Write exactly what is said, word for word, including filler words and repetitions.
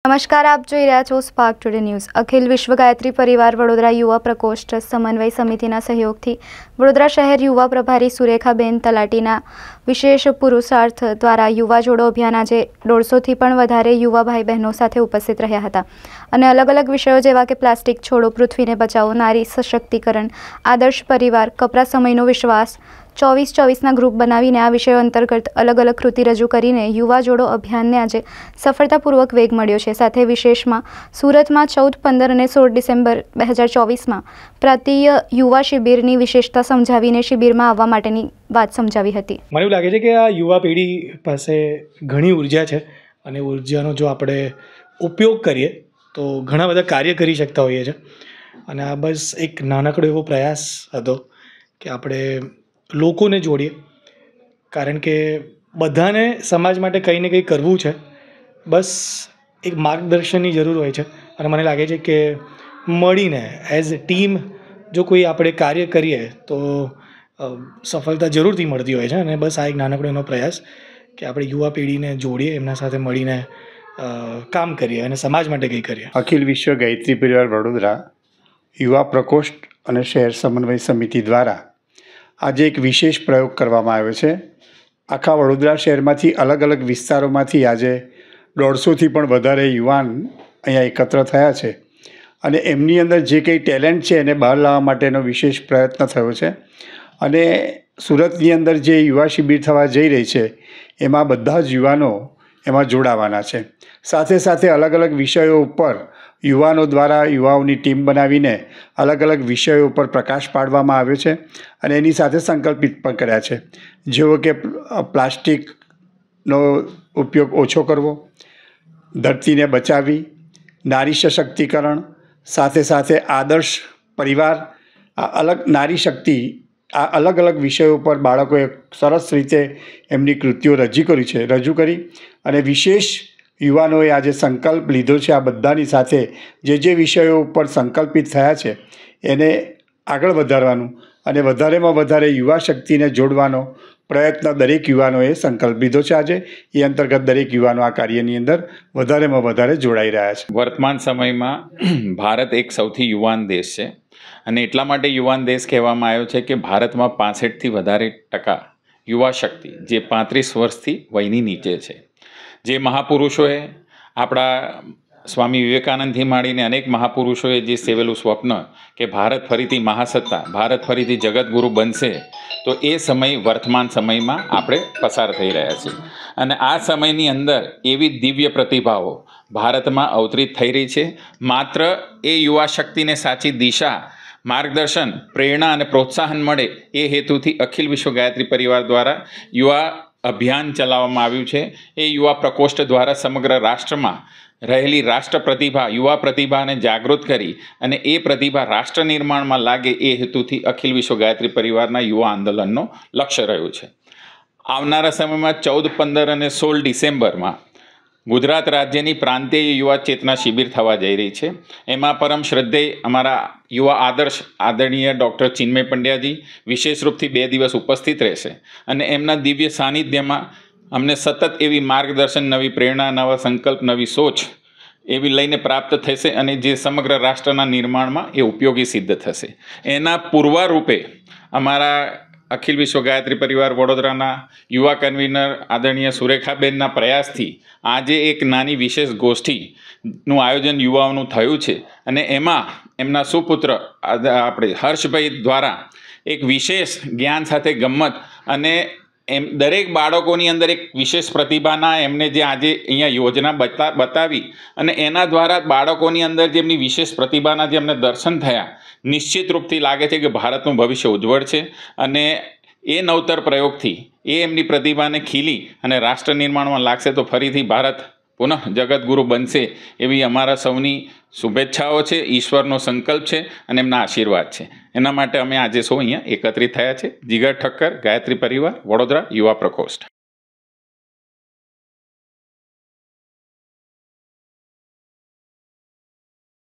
નમસ્કાર, આપ જોઈ રહ્યા છો સ્પાર્ક ટુડે ન્યૂઝ। અખિલ વિશ્વ ગાયત્રી પરિવાર વડોદરા યુવા પ્રકોષ્ઠ સમન્વય સમિતિના સહયોગથી વડોદરા શહેર યુવા પ્રભારી સુરેખાબેન તલાટીના વિશેષ પુરુષાર્થ દ્વારા યુવા જોડો અભિયાન આજે દોઢસોથી પણ વધારે યુવા ભાઈ બહેનો સાથે ઉપસ્થિત રહ્યા હતા અને અલગ અલગ વિષયો જેવા કે પ્લાસ્ટિક છોડો, પૃથ્વીને બચાવો, નારી સશક્તિકરણ, આદર્શ પરિવાર, કપરા સમયનો વિશ્વાસ, ચોવીસ ચોવીસના ગ્રુપ બનાવીને આ વિષયો અંતર્ગત અલગ અલગ કૃતિ રજૂ કરીને યુવા જોડો અભિયાનને આજે સફળતાપૂર્વક વેગ મળ્યો છે। સાથે વિશેષમાં સુરતમાં ચૌદ, પંદર અને સોળ ડિસેમ્બર બે હજાર ચોવીસમાં પ્રાંતીય યુવા શિબિરની વિશેષતા સમજાવીને શિબિરમાં આવવા માટેની વાત સમજાવી હતી। મને એવું લાગે છે કે આ યુવા પેઢી પાસે ઘણી ઉર્જા છે અને ઉર્જાનો જો આપણે ઉપયોગ કરીએ તો ઘણા બધા કાર્ય કરી શકતા હોઈએ છીએ અને આ બસ એક નાનકડો એવો પ્રયાસ હતો કે આપણે લોકોને જોડીએ, કારણ કે બધાને સમાજ માટે કંઈ ને કંઈ કરવું છે, બસ એક માર્ગદર્શનની જરૂર હોય છે અને મને લાગે છે કે મળીને એઝ એ ટીમ જો કોઈ આપણે કાર્ય કરીએ તો સફળતા જરૂરથી મળતી હોય છે અને બસ આ એક નાનકડો એનો પ્રયાસ કે આપણે યુવા પેઢીને જોડીએ, એમના સાથે મળીને કામ કરીએ અને સમાજ માટે કંઈ કરીએ। અખિલ વિશ્વ ગાયત્રી પરિવાર વડોદરા યુવા પ્રકોષ્ઠ અને શહેર સમન્વય સમિતિ દ્વારા આજે એક વિશેષ પ્રયોગ કરવામાં આવ્યો છે। આખા વડોદરા શહેરમાંથી અલગ અલગ વિસ્તારોમાંથી આજે દોઢસોથી પણ વધારે યુવાન અહીંયા એકત્ર થયા છે અને એમની અંદર જે કંઈ ટેલેન્ટ છે એને બહાર લાવવા માટેનો વિશેષ પ્રયત્ન થયો છે અને સુરતની અંદર જે યુવા શિબિર થવા જઈ રહી છે એમાં બધા જ યુવાનો એમાં જોડાવાના છે। સાથે સાથે અલગ અલગ વિષયો ઉપર યુવાનો દ્વારા યુવાઓની ટીમ બનાવીને અલગ અલગ વિષયો ઉપર પ્રકાશ પાડવામાં આવ્યો છે અને એની સાથે સંકલ્પિત પણ કર્યા છે, જેવો કે પ્લાસ્ટિકનો ઉપયોગ ઓછો કરવો, ધરતીને બચાવવી, નારી સશક્તિકરણ, સાથે સાથે આદર્શ પરિવાર, આ અલગ નારી શક્તિ, આ અલગ અલગ વિષયો પર બાળકોએ સરસ રીતે એમની કૃતિઓ રજૂ કરી છે રજૂ કરી અને વિશેષ યુવાનોએ આજે સંકલ્પ લીધો છે આ બધાની સાથે જે જે વિષયો ઉપર સંકલ્પિત થયા છે એને આગળ વધારવાનું અને વધારેમાં વધારે યુવા શક્તિને જોડવાનો પ્રયત્ન દરેક યુવાનોએ સંકલ્પ લીધો છે। આજે એ અંતર્ગત દરેક યુવાનો આ કાર્યની અંદર વધારેમાં વધારે જોડાઈ રહ્યા છે। વર્તમાન સમયમાં ભારત એક સૌથી યુવાન દેશ છે અને એટલા માટે યુવાન દેશ કહેવામાં આવ્યો છે કે ભારતમાં પાસઠથી વધારે ટકા યુવા શક્તિ જે પાંત્રીસ વર્ષથી વયની નીચે છે। જે મહાપુરુષોએ આપણા સ્વામી વિવેકાનંદથી માંડીને અનેક મહાપુરુષોએ જે સેવેલું સ્વપ્ન કે ભારત ફરીથી મહાસત્તા, ભારત ફરીથી જગતગુરુ બનશે, તો એ સમય વર્તમાન સમયમાં આપણે પસાર થઈ રહ્યા છીએ અને આ સમયની અંદર એવી દિવ્ય પ્રતિભાઓ ભારતમાં અવતરિત થઈ રહી છે। માત્ર એ યુવા શક્તિને સાચી દિશા, માર્ગદર્શન, પ્રેરણા અને પ્રોત્સાહન મળે એ હેતુથી અખિલ વિશ્વ ગાયત્રી પરિવાર દ્વારા યુવા અભિયાન ચલાવવામાં આવ્યું છે। એ યુવા પ્રકોષ્ઠ દ્વારા સમગ્ર રાષ્ટ્રમાં રહેલી રાષ્ટ્ર પ્રતિભા, યુવા પ્રતિભાને જાગૃત કરી અને એ પ્રતિભા રાષ્ટ્ર નિર્માણમાં લાગે એ હેતુથી અખિલ વિશ્વ ગાયત્રી પરિવારના યુવા આંદોલનનો લક્ષ્ય રહ્યું છે। આવનારા સમયમાં ચૌદ, પંદર અને સોળ ડિસેમ્બરમાં ગુજરાત રાજ્યની પ્રાંતીય યુવા ચેતના શિબિર થવા જઈ રહી છે। એમાં પરમ શ્રદ્ધેય અમારા યુવા આદર્શ આદરણીય ડૉક્ટર ચિન્મય પંડ્યાજી વિશેષ રૂપથી બે દિવસ ઉપસ્થિત રહેશે અને એમના દિવ્ય સાનિધ્યમાં અમને સતત એવી માર્ગદર્શન, નવી પ્રેરણા, નવા સંકલ્પ, નવી સોચ એવી લઈને પ્રાપ્ત થશે અને જે સમગ્ર રાષ્ટ્રના નિર્માણમાં એ ઉપયોગી સિદ્ધ થશે। એના પૂર્વરૂપે અમારા અખિલ વિશ્વ ગાયત્રી પરિવાર વડોદરાના યુવા કન્વીનર આદરણીય સુરેખાબેનના પ્રયાસથી આજે એક નાની વિશેષ ગોષ્ઠીનું આયોજન યુવાઓનું થયું છે અને એમાં એમના સુપુત્ર આપણે હર્ષભાઈ દ્વારા એક વિશેષ જ્ઞાન સાથે ગમ્મત અને એમ દરેક બાળકોની અંદર એક વિશેષ પ્રતિભાના એમને જે આજે અહીંયા યોજના બતા બતાવી અને એના દ્વારા બાળકોની અંદર જે એમની વિશેષ પ્રતિભાના જે અમને દર્શન થયા, નિશ્ચિત રૂપથી લાગે છે કે ભારતનું ભવિષ્ય ઉજ્જવળ છે અને એ નવતર પ્રયોગથી એ એમની પ્રતિભાને ખીલી અને રાષ્ટ્ર નિર્માણમાં લાગશે તો ફરીથી ભારત પુનઃ જગતગુરુ બનશે એવી અમારા સૌની શુભેચ્છાઓ છે, ઈશ્વરનો સંકલ્પ છે અને એમના આશીર્વાદ છે। એના માટે અમે આજે સૌ અહીંયા એકત્રિત થયા છે। જીગર ઠક્કર, ગાયત્રી પરિવાર, વડોદરા યુવા પ્રકોષ્ઠ।